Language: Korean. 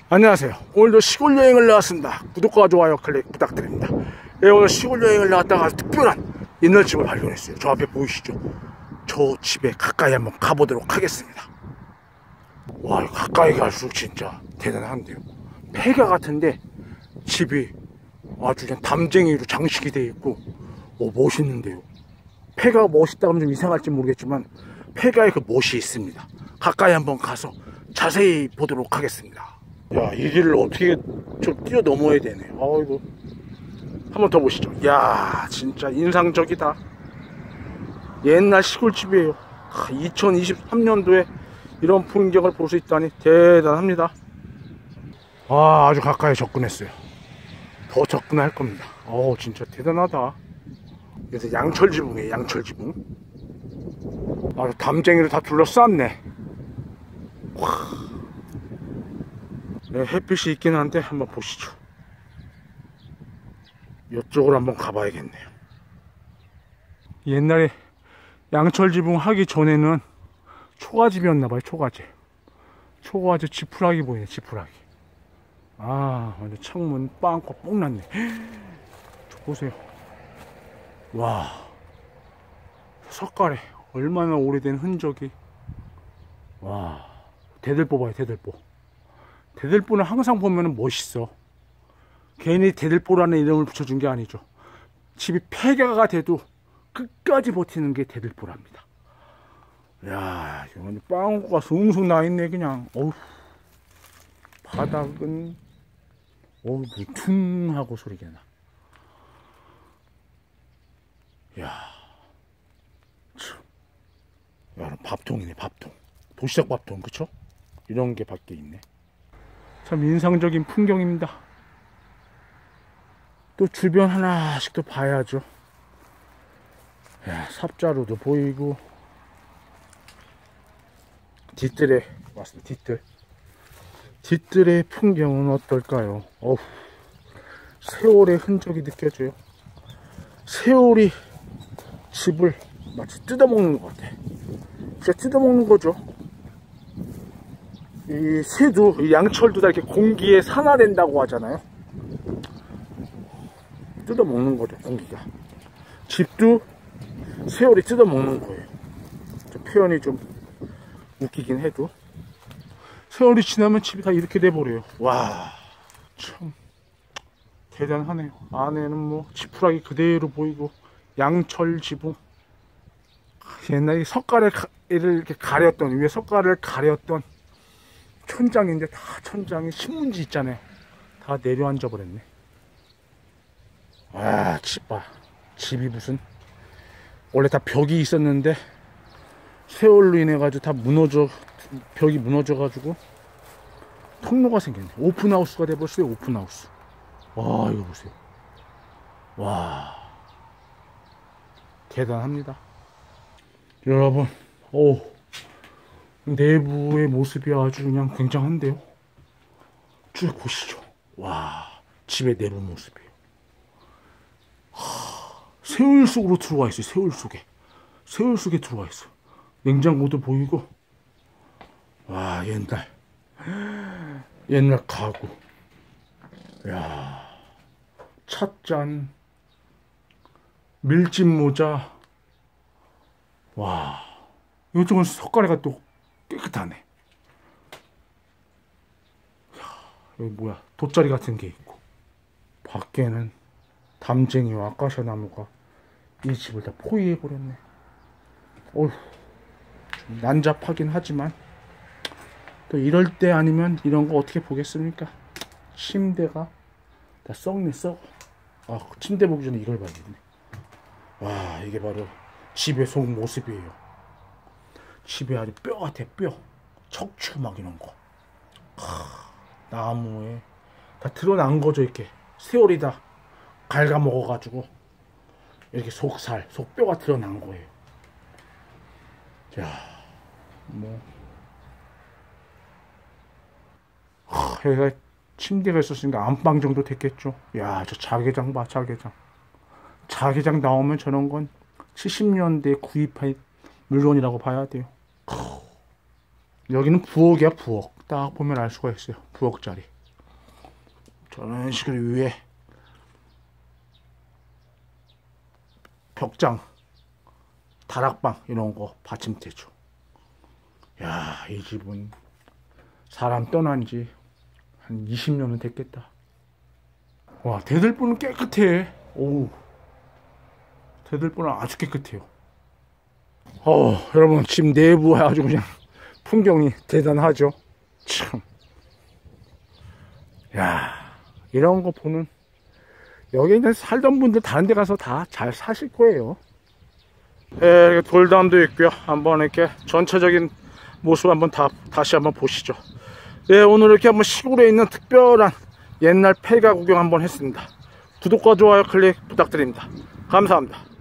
안녕하세요. 오늘도 시골 여행을 나왔습니다. 구독과 좋아요 클릭 부탁드립니다. 네, 오늘 시골 여행을 나왔다가 특별한 옛날 집을 발견했어요. 저 앞에 보이시죠? 저 집에 가까이 한번 가보도록 하겠습니다. 와, 가까이 갈수록 진짜 대단한데요. 폐가 같은데 집이 아주 그냥 담쟁이로 장식이 되어 있고 멋있는데요. 폐가 멋있다 하면 좀 이상할지 모르겠지만 폐가에 그 멋이 있습니다. 가까이 한번 가서 자세히 보도록 하겠습니다. 야, 이 길을 어떻게 좀 뛰어 넘어야 되네. 아이고. 한번 더 보시죠. 야, 진짜 인상적이다. 옛날 시골집이에요. 2023년도에 이런 풍경을 볼 수 있다니 대단합니다. 아, 아주 가까이 접근했어요. 더 접근할 겁니다. 진짜 대단하다. 그래서 양철지붕이에요. 양철지붕. 아주 담쟁이를 다 둘러쌌네. 와. 네, 햇빛이 있긴 한데 한번 보시죠. 이쪽으로 한번 가봐야겠네요. 옛날에 양철지붕 하기 전에는 초가집이었나봐요. 초가집 지푸라기 보이네. 지푸라기. 아, 완전 창문 빵꾸 뽕 났네. 저 보세요. 와, 석가래 얼마나 오래된 흔적이. 와, 대들보 봐요. 대들보. 대들보는 항상 보면 멋있어. 괜히 대들보라는 이름을 붙여준 게 아니죠. 집이 폐가가 돼도 끝까지 버티는 게 대들보랍니다. 야, 이건 빵꾸가 숭숭 나 있네. 그냥 바닥은 무퉁하고 소리가 나. 야, 참. 야, 밥통이네. 밥통. 도시락 밥통, 그쵸? 이런 게 밖에 있네. 참 인상적인 풍경입니다. 또 주변 하나씩 또 봐야죠. 야, 삽자루도 보이고. 뒤뜰에 왔습니다. 뒤뜰의 풍경은 어떨까요? 세월의 흔적이 느껴져요. 세월이 집을 마치 뜯어먹는 것 같아. 진짜 뜯어먹는 거죠. 이 새도, 이 양철도 다 이렇게 공기에 산화된다고 하잖아요. 뜯어먹는 거죠, 공기가. 집도 세월이 뜯어먹는 거예요. 표현이 좀 웃기긴 해도 세월이 지나면 집이 다 이렇게 돼버려요. 와, 참 대단하네요. 안에는 뭐 지푸라기 그대로 보이고 양철 지붕. 옛날에 석가래를 이렇게 가렸던, 위에 석가래를 가렸던 천장인데 다 천장에 신문지 있잖아요. 다 내려앉아 버렸네. 아, 집 봐. 집이 무슨, 원래 다 벽이 있었는데 세월로 인해 가지고 다 벽이 무너져 가지고 통로가 생겼네. 오픈하우스가 돼버렸어요. 오픈하우스. 와, 이거 보세요. 와, 대단합니다. 여러분, 내부의 모습이 아주 그냥 굉장한데요. 쭉 보시죠. 와, 집의 내부 모습이에요. 세월 속으로 들어와 있어요. 세월 속에 들어와 있어. 냉장고도 보이고. 와, 옛날 가구. 야, 찻잔, 밀짚 모자. 와, 이쪽은 석가래가 또 깨끗하네. 야, 여기 뭐야, 돗자리 같은 게 있고. 밖에는 담쟁이와 아카시아 나무가 이 집을 다 포위해 버렸네. 좀 난잡하긴 하지만 또 이럴 때 아니면 이런 거 어떻게 보겠습니까? 침대가 다 썩네. 썩어. 침대 보기 전에 이걸 봐야겠네. 와, 이게 바로 집의 속 모습이에요. 집에 아주 뼈 같아. 뼈, 척추 막 이런 거. 나무에 다 드러난 거죠. 이렇게 세월이 다 갉아먹어 가지고 이렇게 속뼈가 드러난 거예요. 자, 뭐 여기가 침대가 있었으니까 안방 정도 됐겠죠. 야, 저 자개장 봐. 자개장 나오면 저런 건 70년대에 구입한 물건이라고 봐야 돼요. 여기는 부엌이야. 부엌. 딱 보면 알 수가 있어요. 부엌 자리. 저런 식으로 위에 벽장, 다락방 이런 거 받침대죠. 야, 이 집은 사람 떠난 지 한 20년은 됐겠다. 와, 대들보는 깨끗해. 오우, 대들보는 아주 깨끗해요. 여러분, 집 내부 아주 그냥 풍경이 대단하죠. 참. 야, 이런 거 보는, 여기 있는 살던 분들 다른 데 가서 다 잘 사실 거예요. 예, 돌담도 있고요. 한번 이렇게 전체적인 모습 한번 다시 한번 보시죠. 예, 오늘 이렇게 한번 시골에 있는 특별한 옛날 폐가 구경 한번 했습니다. 구독과 좋아요 클릭 부탁드립니다. 감사합니다.